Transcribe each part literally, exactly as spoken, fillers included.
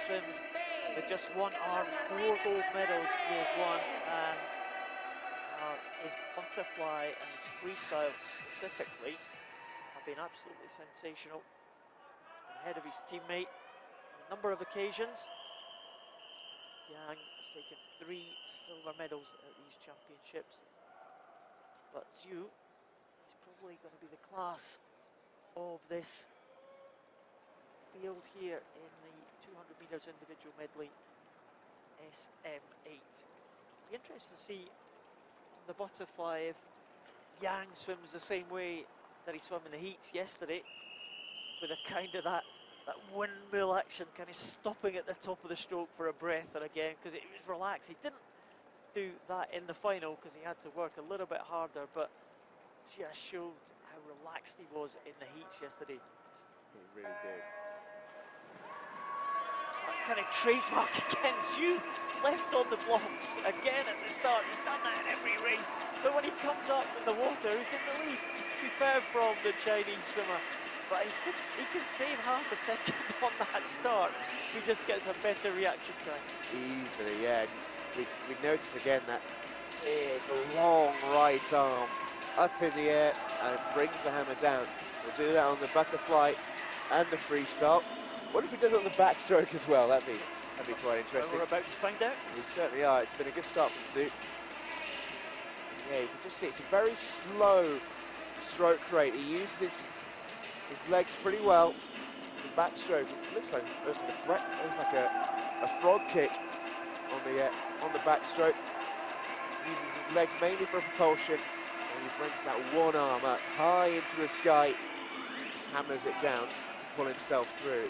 swims with just one arm, four gold medals he has won, and uh, his butterfly and his freestyle specifically have been absolutely sensational. Ahead of his teammate on a number of occasions. Yang has taken three silver medals at these championships, but Zhu is probably going to be the class of this field here in the two hundred meters individual medley S M eight. Be interesting to see the butterfly if Yang swims the same way that he swam in the heats yesterday, with a kind of that that windmill action, kind of stopping at the top of the stroke for a breath, and again, because it was relaxed. He didn't do that in the final because he had to work a little bit harder, but just showed how relaxed he was in the heats yesterday. He really did. That kind of trademark again, Zhu left on the blocks again at the start. He's done that in every race, but when he comes up in the water, he's in the lead. Superb from the Chinese swimmer. But he can, he can save half a second on that start. He just gets a better reaction time. Easily, yeah. We, we notice again that big, long right arm up in the air and brings the hammer down. We'll do that on the butterfly and the freestyle. What if he does it on the backstroke as well? That'd be, that'd be quite interesting. Well, we're about to find out. We certainly are. It's been a good start from Zhu. Yeah, you can just see it's a very slow stroke rate. He uses his His legs pretty well. The backstroke, it looks like looks like a, looks like a, a frog kick on the uh, on the backstroke. Uses his legs mainly for propulsion, and he brings that one arm up high into the sky, hammers it down to pull himself through.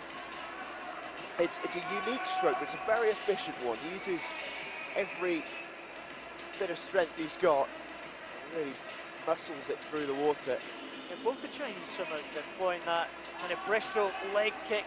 It's it's a unique stroke, but it's a very efficient one. He uses every bit of strength he's got, and really muscles it through the water. Yeah, both the Chinese swimmers employing that kind of breaststroke leg kick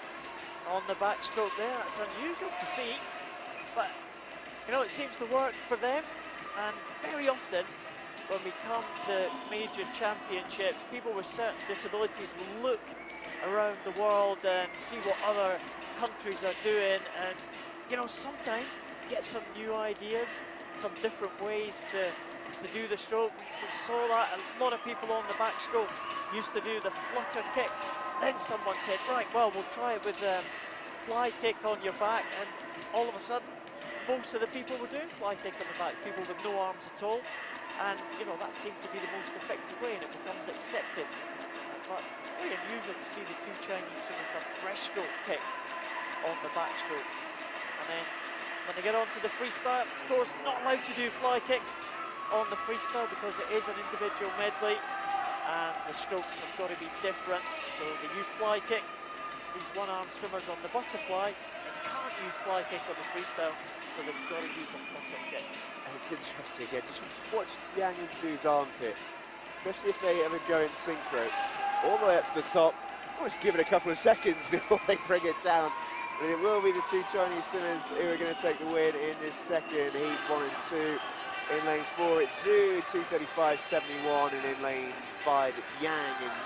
on the backstroke there. That's unusual to see, but you know, it seems to work for them. And very often when we come to major championships, people with certain disabilities will look around the world and see what other countries are doing, and you know, sometimes get some new ideas, some different ways to to do the stroke. We saw that a lot of people on the backstroke used to do the flutter kick. Then someone said, right, well, we'll try it with a um, fly kick on your back, and all of a sudden, most of the people were doing fly kick on the back, people with no arms at all, and you know, that seemed to be the most effective way, and it becomes accepted. But very unusual to see the two Chinese swimmers have breaststroke kick on the backstroke. And then when they get onto the freestyle, of course, not allowed to do fly kick on the freestyle because it is an individual medley and the strokes have got to be different. So they use fly kick. These one-armed swimmers on the butterfly, they can't use fly kick on the freestyle, so they've got to use a flutter kick. And it's interesting again, just, just watch Yang and Zhu's arms here, especially if they ever go in synchro, all the way up to the top. Almost give it a couple of seconds before they bring it down. But it will be the two Chinese swimmers who are going to take the win in this second heat, one and two. In lane four, it's Zhu, two thirty-five seventy-one, and in lane five, it's Yang in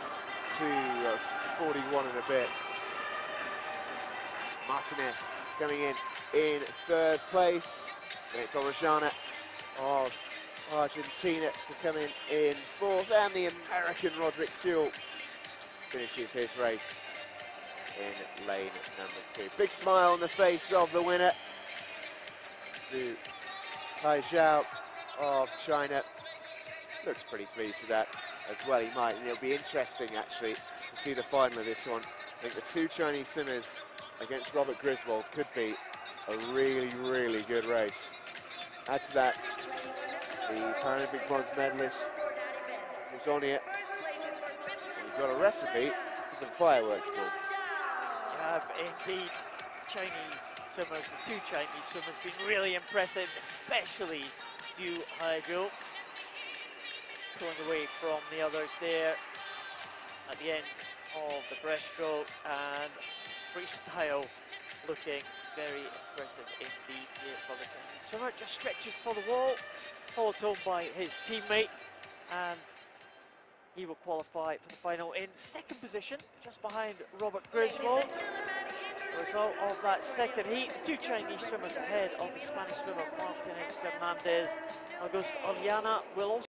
two forty-one and a bit. Martinez coming in in third place. And it's ORELLANA of Argentina to come in in fourth, and the American Roderick finishes his race in lane number two. Big smile on the face of the winner, Zhu Haijiao of China. Looks pretty pleased with that as well. He might, and it'll be interesting actually to see the final of this one. I think the two Chinese swimmers against Robert Griswold could be a really, really good race. Add to that the Paralympic bronze medalist who's on here. We've got a recipe for some fireworks, Paul. We have indeed. Chinese swimmers, the two Chinese swimmers, been really impressive, especially Zhu Haijiao, pulling away from the others there at the end of the breaststroke, and freestyle looking very impressive indeed here for the Chinese swimmer. Just stretches for the wall, followed home by his teammate, and he will qualify for the final in second position, just behind Robert Griswold. result of that second heat. The two Chinese swimmers ahead of the Spanish swimmer Martinez Fernandez. Augusto Orellana will also